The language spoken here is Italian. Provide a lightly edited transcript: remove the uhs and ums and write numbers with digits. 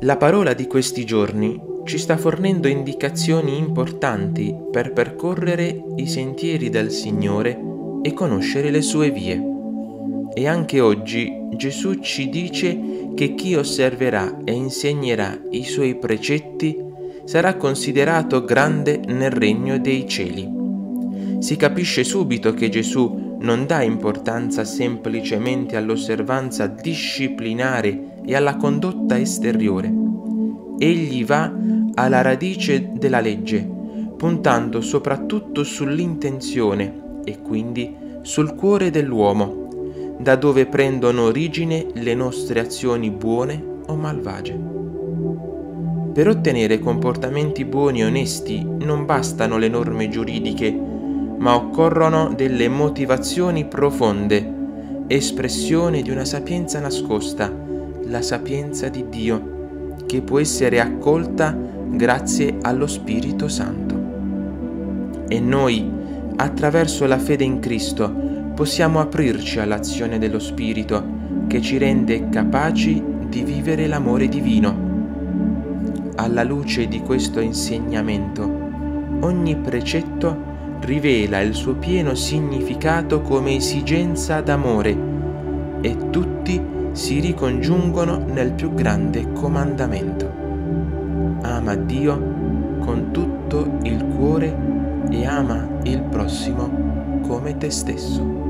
La parola di questi giorni ci sta fornendo indicazioni importanti per percorrere i sentieri del Signore e conoscere le sue vie. E anche oggi Gesù ci dice che chi osserverà e insegnerà i suoi precetti sarà considerato grande nel regno dei cieli. Si capisce subito che Gesù non dà importanza semplicemente all'osservanza disciplinare e alla condotta esteriore. Egli va alla radice della legge, puntando soprattutto sull'intenzione e quindi sul cuore dell'uomo, da dove prendono origine le nostre azioni buone o malvagie. Per ottenere comportamenti buoni e onesti non bastano le norme giuridiche, ma occorrono delle motivazioni profonde, espressione di una sapienza nascosta, la sapienza di Dio, che può essere accolta grazie allo Spirito Santo. E noi, attraverso la fede in Cristo, possiamo aprirci all'azione dello Spirito che ci rende capaci di vivere l'amore divino. Alla luce di questo insegnamento, ogni precetto rivela il suo pieno significato come esigenza d'amore e tutti si ricongiungono nel più grande comandamento. Ama Dio con tutto il cuore e ama il prossimo come te stesso.